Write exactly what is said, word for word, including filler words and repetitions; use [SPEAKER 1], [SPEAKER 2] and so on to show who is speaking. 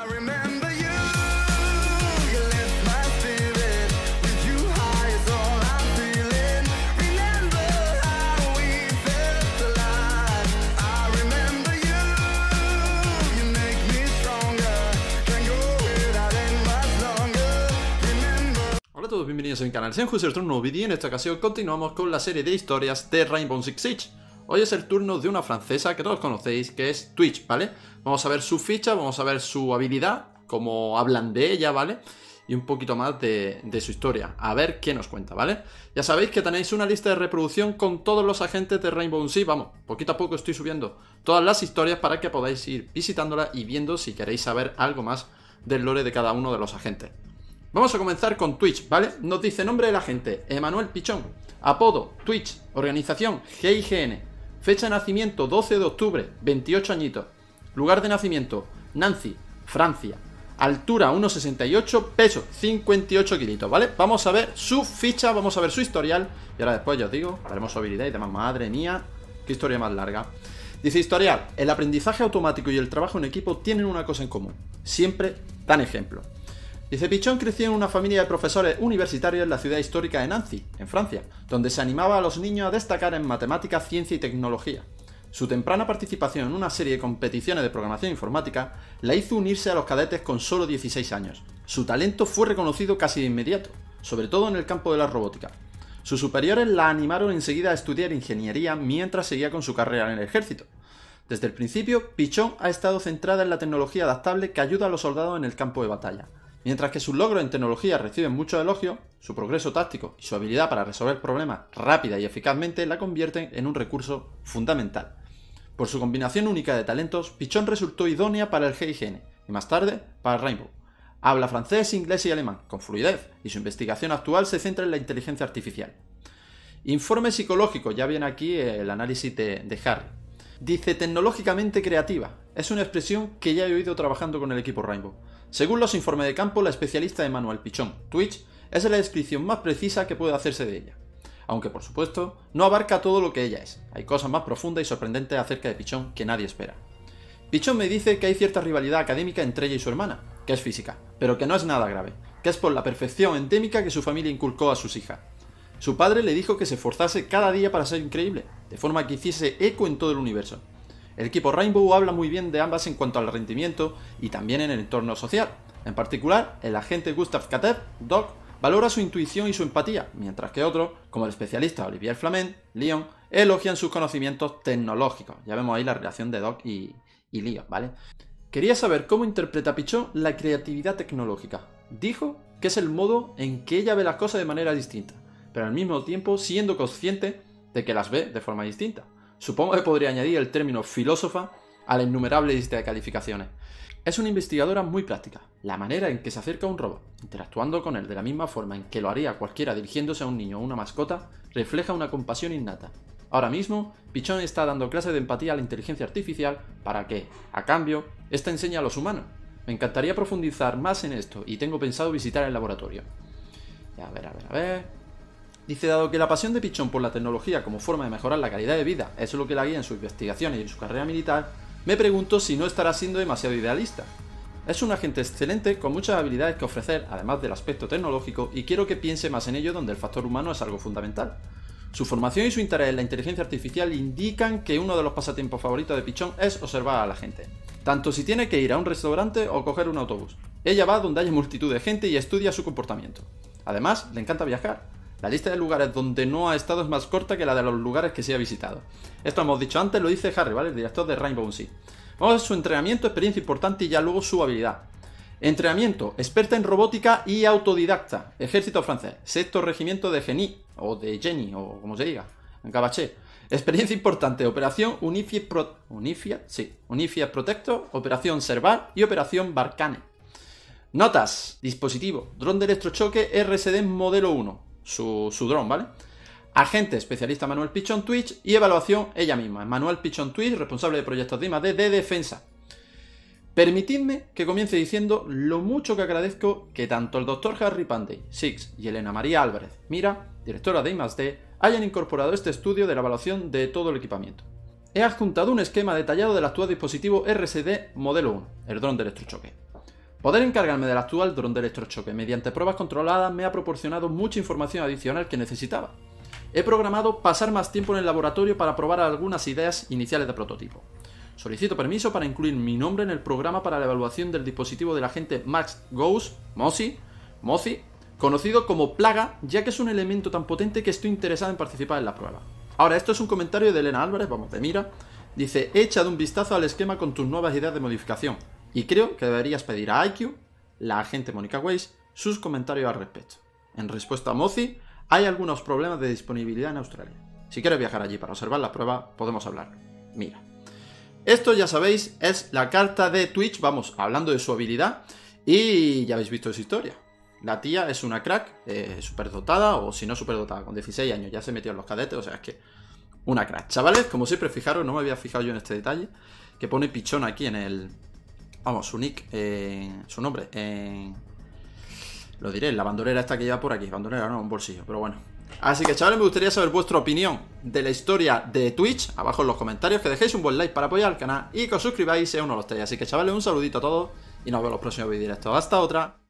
[SPEAKER 1] Hola a todos, bienvenidos a mi canal, soy José, un nuevo vídeo y en esta ocasión continuamos con la serie de historias de Rainbow Six Siege. Hoy es el turno de una francesa que todos conocéis, que es Twitch, ¿vale? Vamos a ver su ficha, vamos a ver su habilidad, cómo hablan de ella, ¿vale? Y un poquito más de, de su historia, a ver qué nos cuenta, ¿vale? Ya sabéis que tenéis una lista de reproducción con todos los agentes de Rainbow Six, vamos, poquito a poco estoy subiendo todas las historias para que podáis ir visitándola y viendo si queréis saber algo más del lore de cada uno de los agentes. Vamos a comenzar con Twitch, ¿vale? Nos dice nombre del agente, Emmanuel Pichon. Apodo, Twitch. Organización, G I G N. Fecha de nacimiento, doce de octubre, veintiocho añitos. Lugar de nacimiento, Nancy, Francia. Altura, uno sesenta y ocho, peso, cincuenta y ocho kilitos, ¿vale? Vamos a ver su ficha, vamos a ver su historial. Y ahora después ya os digo, haremos su habilidad y demás. Madre mía, qué historia más larga. Dice historial, el aprendizaje automático y el trabajo en equipo tienen una cosa en común. Siempre dan ejemplo. Dice, Pichon creció en una familia de profesores universitarios en la ciudad histórica de Nancy, en Francia, donde se animaba a los niños a destacar en matemáticas, ciencia y tecnología. Su temprana participación en una serie de competiciones de programación informática la hizo unirse a los cadetes con solo dieciséis años. Su talento fue reconocido casi de inmediato, sobre todo en el campo de la robótica. Sus superiores la animaron enseguida a estudiar ingeniería mientras seguía con su carrera en el ejército. Desde el principio, Pichon ha estado centrada en la tecnología adaptable que ayuda a los soldados en el campo de batalla. Mientras que sus logros en tecnología reciben mucho elogio, su progreso táctico y su habilidad para resolver problemas rápida y eficazmente la convierten en un recurso fundamental. Por su combinación única de talentos, Pichon resultó idónea para el G I G N y más tarde para Rainbow. Habla francés, inglés y alemán con fluidez y su investigación actual se centra en la inteligencia artificial. Informe psicológico, ya viene aquí el análisis de, de Harry. Dice tecnológicamente creativa, es una expresión que ya he oído trabajando con el equipo Rainbow. Según los informes de campo, la especialista Emmanuel Pichon, Twitch, es la descripción más precisa que puede hacerse de ella. Aunque, por supuesto, no abarca todo lo que ella es. Hay cosas más profundas y sorprendentes acerca de Pichon que nadie espera. Pichon me dice que hay cierta rivalidad académica entre ella y su hermana, que es física, pero que no es nada grave, que es por la perfección endémica que su familia inculcó a sus hijas. Su padre le dijo que se esforzase cada día para ser increíble, de forma que hiciese eco en todo el universo. El equipo Rainbow habla muy bien de ambas en cuanto al rendimiento y también en el entorno social. En particular, el agente Gustav Katev, Doc, valora su intuición y su empatía, mientras que otros, como el especialista Olivier Flament, Leon, elogian sus conocimientos tecnológicos. Ya vemos ahí la relación de Doc y, y Leon, ¿vale? Quería saber cómo interpreta Pichon la creatividad tecnológica. Dijo que es el modo en que ella ve las cosas de manera distinta, pero al mismo tiempo siendo consciente de que las ve de forma distinta. Supongo que podría añadir el término filósofa a la innumerable lista de calificaciones. Es una investigadora muy práctica. La manera en que se acerca a un robot, interactuando con él de la misma forma en que lo haría cualquiera dirigiéndose a un niño o una mascota, refleja una compasión innata. Ahora mismo, Pichon está dando clases de empatía a la inteligencia artificial para que, a cambio, ésta enseñe a los humanos. Me encantaría profundizar más en esto y tengo pensado visitar el laboratorio. A ver, a ver, a ver... Dice, dado que la pasión de Pichon por la tecnología como forma de mejorar la calidad de vida es lo que la guía en sus investigaciones y en su carrera militar, me pregunto si no estará siendo demasiado idealista. Es un agente excelente con muchas habilidades que ofrecer, además del aspecto tecnológico, y quiero que piense más en ello donde el factor humano es algo fundamental. Su formación y su interés en la inteligencia artificial indican que uno de los pasatiempos favoritos de Pichon es observar a la gente, tanto si tiene que ir a un restaurante o coger un autobús. Ella va donde haya multitud de gente y estudia su comportamiento. Además, le encanta viajar. La lista de lugares donde no ha estado es más corta que la de los lugares que sí ha visitado. Esto hemos dicho antes, lo dice Harry, ¿vale? El director de Rainbow Six. Vamos a ver su entrenamiento, experiencia importante y ya luego su habilidad. Entrenamiento, experta en robótica y autodidacta. Ejército francés, sexto regimiento de Genie, o de Jenny, o como se diga, en Cabaché. Experiencia importante, operación Unified Pro... Unified, sí, Unified Protector, operación Serval y operación Barkhane. Notas, dispositivo, dron de electrochoque R S D modelo uno. Su, su dron, ¿vale? Agente especialista Emmanuel Pichon Twitch y evaluación ella misma. Emmanuel Pichon Twitch, responsable de proyectos de I más D de defensa. Permitidme que comience diciendo lo mucho que agradezco que tanto el doctor Harry Pandey, Six y Elena María Álvarez Mira, directora de I más D, hayan incorporado este estudio de la evaluación de todo el equipamiento. He adjuntado un esquema detallado del actual dispositivo R S D modelo uno, el dron de electrochoque. Poder encargarme del actual dron de electrochoque mediante pruebas controladas me ha proporcionado mucha información adicional que necesitaba. He programado pasar más tiempo en el laboratorio para probar algunas ideas iniciales de prototipo. Solicito permiso para incluir mi nombre en el programa para la evaluación del dispositivo del agente Max Gauss, Mozi, Mozi, conocido como plaga, ya que es un elemento tan potente que estoy interesado en participar en la prueba. Ahora, esto es un comentario de Elena Álvarez, vamos, de mira. Dice, he echado un vistazo al esquema con tus nuevas ideas de modificación y creo que deberías pedir a I Q, la agente Mónica Weiss, sus comentarios al respecto. En respuesta a Mozi, hay algunos problemas de disponibilidad en Australia. Si quieres viajar allí para observar la prueba, podemos hablar. Mira. Esto, ya sabéis, es la carta de Twitch, vamos, hablando de su habilidad, y ya habéis visto su historia. La tía es una crack, eh, superdotada, o si no superdotada, con dieciséis años ya se metió en los cadetes, o sea, es que una crack. Chavales, como siempre, fijaros, no me había fijado yo en este detalle, que pone pichón aquí en el... Vamos, su nick, eh, su nombre, eh, lo diré, la bandolera esta que lleva por aquí, bandolera no, un bolsillo, pero bueno. Así que, chavales, me gustaría saber vuestra opinión de la historia de Twitch, abajo en los comentarios, que dejéis un buen like para apoyar al canal y que os suscribáis si aún no lo estáis. Así que, chavales, un saludito a todos y nos vemos en los próximos vídeos directos. Hasta otra.